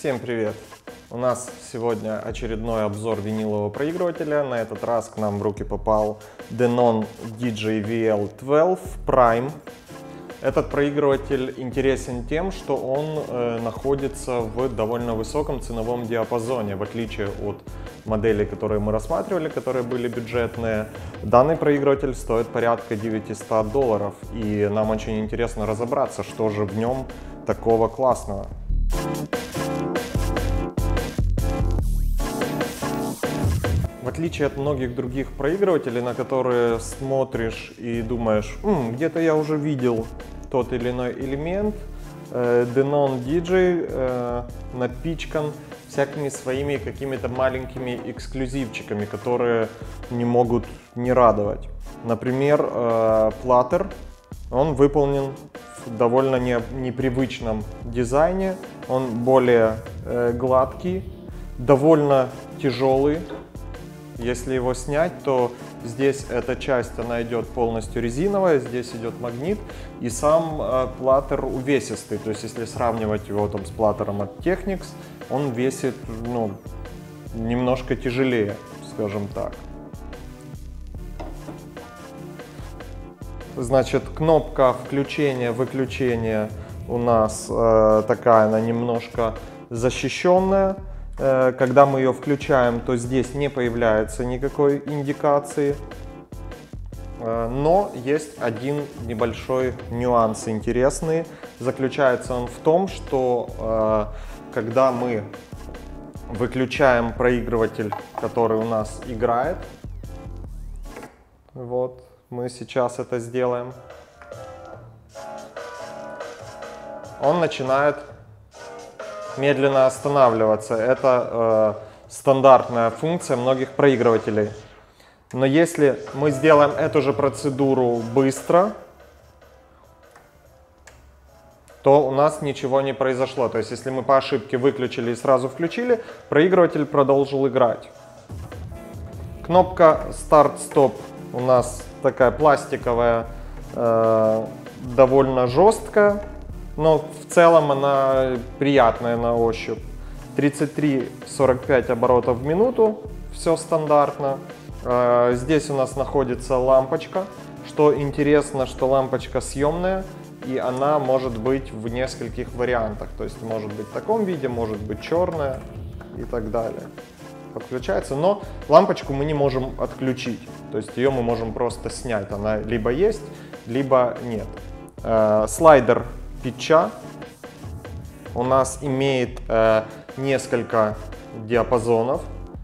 Всем привет! У нас сегодня очередной обзор винилового проигрывателя. На этот раз к нам в руки попал Denon DJVL12 Prime. Этот проигрыватель интересен тем, что он находится в довольно высоком ценовом диапазоне, в отличие от моделей, которые мы рассматривали, которые были бюджетные. Данный проигрыватель стоит порядка $900, и нам очень интересно разобраться, что же в нем такого классного. В отличие от многих других проигрывателей, на которые смотришь и думаешь, где-то я уже видел тот или иной элемент, Denon DJ напичкан всякими своими какими-то маленькими эксклюзивчиками, которые не могут не радовать. Например, платтер, он выполнен в довольно непривычном дизайне, он более гладкий, довольно тяжелый. Если его снять, то здесь эта часть, она идет полностью резиновая, здесь идет магнит, и сам платтер увесистый. То есть, если сравнивать его там с платтером от Technics, он весит, немножко тяжелее, скажем так. Значит, кнопка включения-выключения у нас такая, она немножко защищенная. Когда мы ее включаем, то здесь не появляется никакой индикации. Но есть один небольшой нюанс интересный. Заключается он в том, что когда мы выключаем проигрыватель, который у нас играет, вот мы сейчас это сделаем, он начинает медленно останавливаться. Это стандартная функция многих проигрывателей. Но если мы сделаем эту же процедуру быстро, то у нас ничего не произошло. То есть, если мы по ошибке выключили и сразу включили, проигрыватель продолжил играть. Кнопка старт-стоп у нас такая пластиковая, довольно жесткая. Но в целом она приятная на ощупь. 33-45 оборотов в минуту, все стандартно. Здесь у нас находится лампочка. Что интересно, что лампочка съемная, и она может быть в нескольких вариантах. То есть может быть в таком виде, может быть черная и так далее. Подключается, но лампочку мы не можем отключить. То есть ее мы можем просто снять. Она либо есть, либо нет. Слайдер питча у нас имеет несколько диапазонов.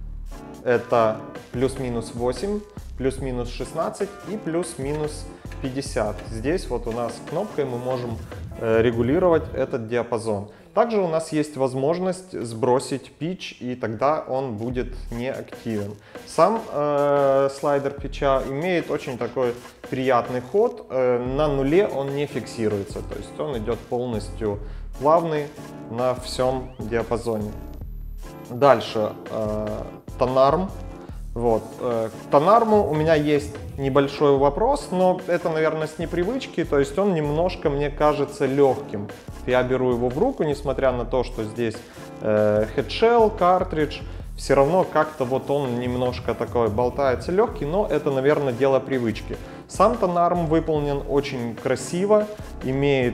Это плюс-минус 8, плюс-минус 16 и плюс-минус 50. Здесь вот у нас кнопкой мы можем регулировать этот диапазон. Также у нас есть возможность сбросить питч, и тогда он будет неактивен. Сам слайдер питча имеет очень такой приятный ход. На нуле он не фиксируется, то есть он идет полностью плавный на всем диапазоне. Дальше тонарм. Вот. К тонарму у меня есть небольшой вопрос, но это, наверное, с непривычки, то есть он немножко, мне кажется, легким. Я беру его в руку, несмотря на то, что здесь headshell, картридж, все равно как-то вот он немножко такой болтается легкий, но это, наверное, дело привычки. Сам тонарм выполнен очень красиво, имеет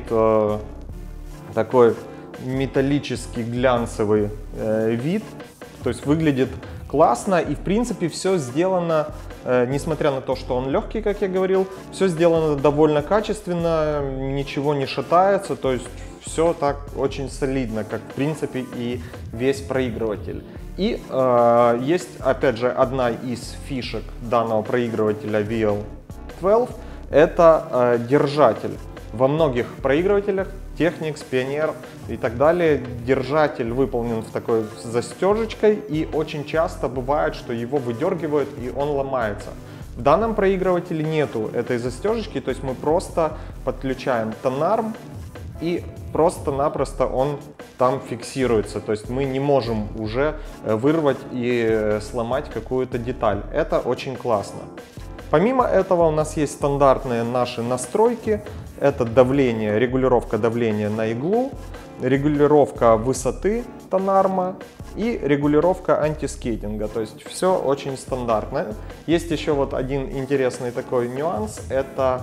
такой металлический глянцевый вид, то есть выглядит классно, и в принципе все сделано, несмотря на то, что он легкий, как я говорил, все сделано довольно качественно, ничего не шатается, то есть все так очень солидно, как в принципе и весь проигрыватель. И есть опять же одна из фишек данного проигрывателя VL12, это держатель. Во многих проигрывателях Technics, Pioneer и так далее держатель выполнен в такой застежечкой, и очень часто бывает, что его выдергивают и он ломается. В данном проигрывателе нету этой застежечки, то есть мы просто подключаем тонарм и просто-напросто он там фиксируется, то есть мы не можем уже вырвать и сломать какую-то деталь. Это очень классно. Помимо этого у нас есть стандартные наши настройки. Это давление, регулировка давления на иглу, регулировка высоты тонарма и регулировка антискейтинга. То есть все очень стандартно. Есть еще вот один интересный такой нюанс. Это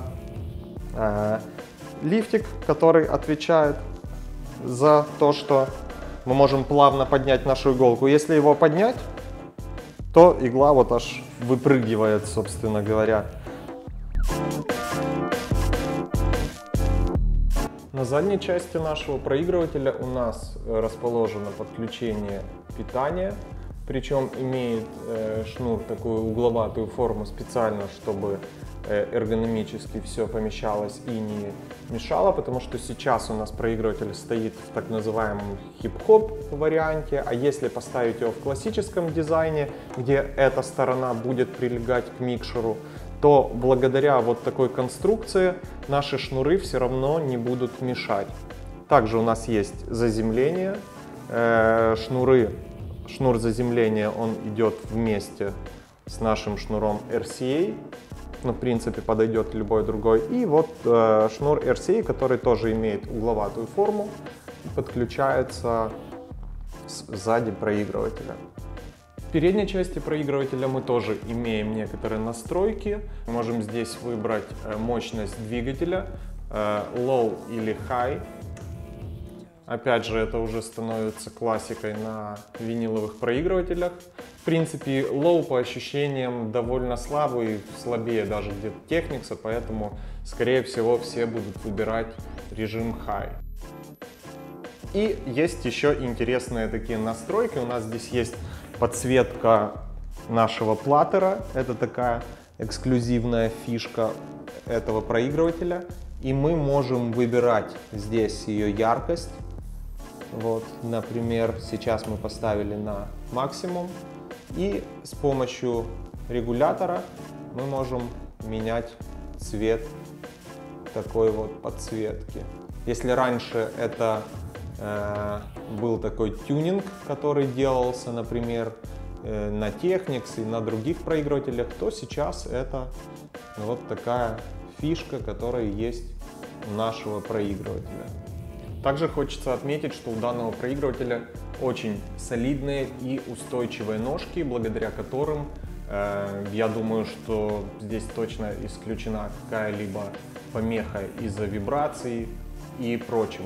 лифтик, который отвечает за то, что мы можем плавно поднять нашу иголку. Если его поднять, то игла вот аж выпрыгивает, собственно говоря. На задней части нашего проигрывателя у нас расположено подключение питания, причем имеет шнур такую угловатую форму специально, чтобы эргономически все помещалось и не мешало, потому что сейчас у нас проигрыватель стоит в так называемом хип-хоп варианте, а если поставить его в классическом дизайне, где эта сторона будет прилегать к микшеру, то благодаря вот такой конструкции наши шнуры все равно не будут мешать. Также у нас есть заземление. Шнур заземления, он идет вместе с нашим шнуром RCA. Ну, в принципе, подойдет любой другой. И вот шнур RCA, который тоже имеет угловатую форму, подключается сзади проигрывателя. В передней части проигрывателя мы тоже имеем некоторые настройки. Мы можем здесь выбрать мощность двигателя, low или high. Опять же, это уже становится классикой на виниловых проигрывателях. В принципе, low по ощущениям довольно слабый, слабее даже где-то Technics, поэтому, скорее всего, все будут выбирать режим high. И есть еще интересные такие настройки. У нас здесь есть подсветка нашего платтера. Это такая эксклюзивная фишка этого проигрывателя. И мы можем выбирать здесь ее яркость. Вот, например, сейчас мы поставили на максимум. И с помощью регулятора мы можем менять цвет такой вот подсветки. Если раньше это был такой тюнинг, который делался, например, на Technics и на других проигрывателях, то сейчас это вот такая фишка, которая есть у нашего проигрывателя. Также хочется отметить, что у данного проигрывателя очень солидные и устойчивые ножки, благодаря которым я думаю, что здесь точно исключена какая-либо помеха из-за вибраций и прочего.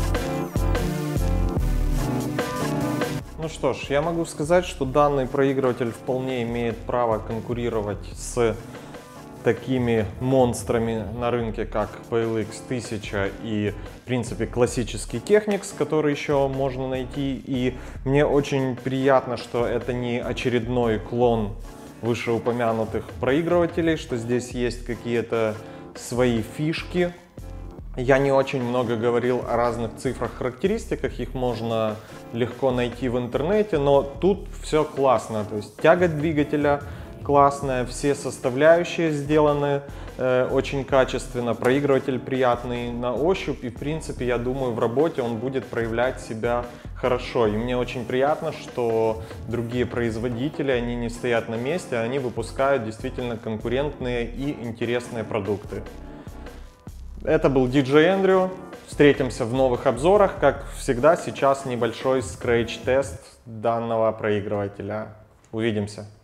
Ну что ж, я могу сказать, что данный проигрыватель вполне имеет право конкурировать с такими монстрами на рынке, как PLX 1000 и, в принципе, классический Technics, который еще можно найти. И мне очень приятно, что это не очередной клон вышеупомянутых проигрывателей, что здесь есть какие-то свои фишки. Я не очень много говорил о разных цифрах, характеристиках, их можно легко найти в интернете, но тут все классно. То есть тяга двигателя классная, все составляющие сделаны очень качественно, проигрыватель приятный на ощупь, и в принципе, я думаю, в работе он будет проявлять себя хорошо. И мне очень приятно, что другие производители, они не стоят на месте, они выпускают действительно конкурентные и интересные продукты. Это был DJ Andrew. Встретимся в новых обзорах. Как всегда, сейчас небольшой скретч-тест данного проигрывателя. Увидимся.